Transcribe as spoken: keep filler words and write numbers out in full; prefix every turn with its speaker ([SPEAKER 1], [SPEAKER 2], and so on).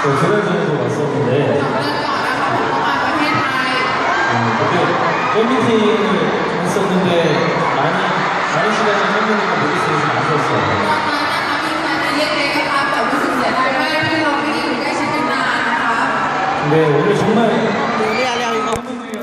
[SPEAKER 1] 두 달 전에도 왔었는데 어, 그때 팬미팅을 했었는데 많이 많은 시간을 팬분들과 못 있어서 아쉬웠어요. 근데 오늘 정말